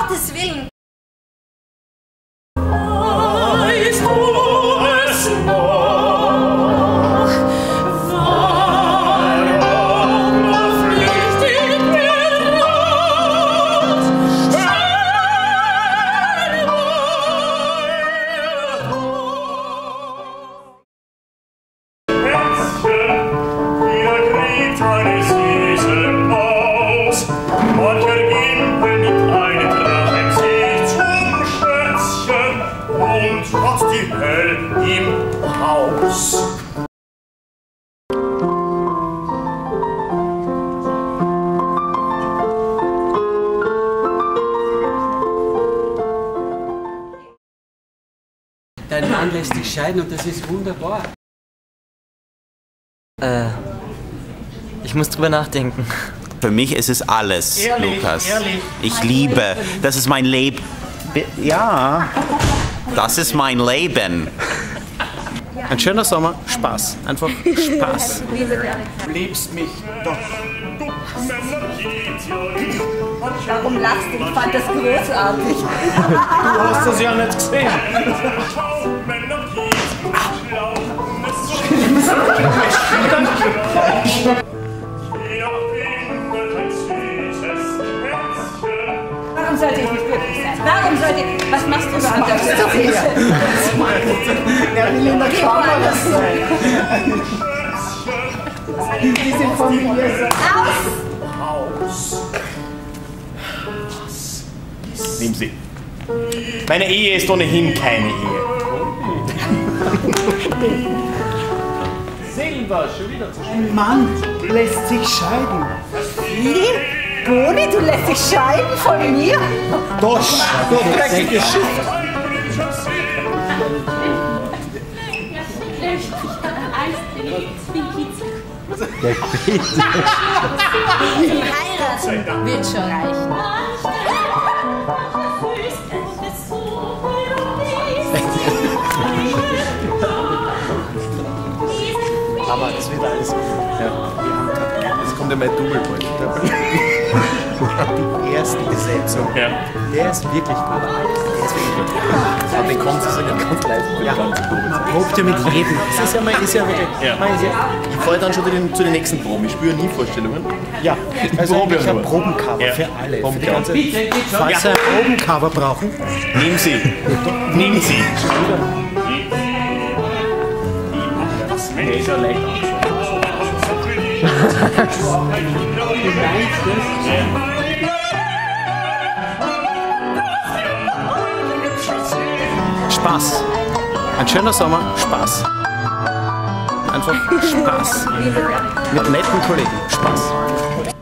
Gottes Willen. Weißt du es noch? Warum fließt die Welt? Herzchen, hier kriegt eine süße Maus. Mancher Gimpel mit einem Drachen sich zum Schätzchen und hat die Hölle im Haus. Dein Mann lässt dich scheiden und das ist wunderbar. Ich muss drüber nachdenken. Für mich ist es alles, Ehrlich, Lukas. ehrlich. Ich liebe, das ist mein Leben. Ja, das ist mein Leben. Ein schöner Sommer, Spaß. Einfach Spaß. Du liebst mich doch. Warum lachst du? Ich fand das großartig. Du hast das ja nicht gesehen. Warum sollte ich nicht glücklich sein? Warum sollte ich... Was machst du überhaupt? Das ist doch nicht. Er will in der Kamera sein. Diese Familie. Aus! Nimm sie. Meine Ehe ist ohnehin keine Ehe. Silber, schon wieder zu Ein Mann lässt sich scheiden. Wie? Boni, du lässt dich scheiden von mir? Dosch, du dreckiges Schiff. Heiraten wird schon reichen. Aber das wird alles. Ja. Jetzt kommt ja mein Double bald. Die erste Besetzung. Ja. Der ist wirklich gut. Der ist wirklich gut. Aber den kommt es sogar ganz leise. Ja. Man probt ja mit jedem. Das ist ja wirklich. Ja. Ich fahre dann schon zu den nächsten Proben. Ich spüre nie Vorstellungen. Ja, also Probe eigentlich ein nur. Probencover Ja. für alle. Für die Probencover. ganze, falls Sie ein Probencover brauchen, Nimm sie. Nimm sie. Nee, ist ja leicht Spaß. Ein schöner Sommer, Spaß. Einfach Spaß. Mit netten Kollegen, Spaß.